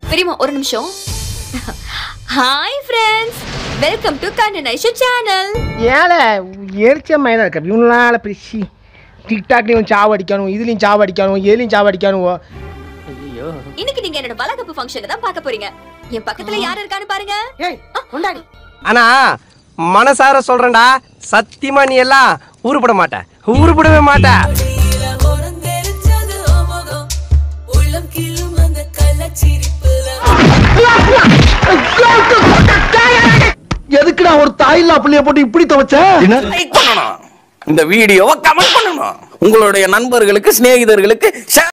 பெரியம்மா ஒரு நிமிஷம். ஹாய் ஃப்ரெண்ட்ஸ், வெல்கம் டு கண்டனைஷன் சேனல். ஏல எரிச்சமையா இருக்க இவனால பிரிச்சி டிக்டாக்லயும் சாவடிக்கணும், இதுலயும் சாவடிக்கணும், ஏலியும் சாவடிக்கணும். ஐயோ, இன்னைக்கு நீங்க என்னோட வளகாப்பு ஃபங்க்ஷனை தான் பார்க்க போறீங்க. என் பக்கத்துல யார் இருக்கான்னு பாருங்க. கொண்டாடி. ஆனா மனசார சொல்றேன்டா, சத்தியமா நீ எல்லாம் ஊருப்பட மாட்ட, ஊருப்படவே மாட்ட. எதுக்குடா ஒரு தாயில்லா புள்ளைய போட்டு இப்படி துவைச்ச? இந்த வீடியோவை கமெண்ட் பண்ணணும், உங்களுடைய நண்பர்களுக்கு, சிநேகிதர்களுக்கு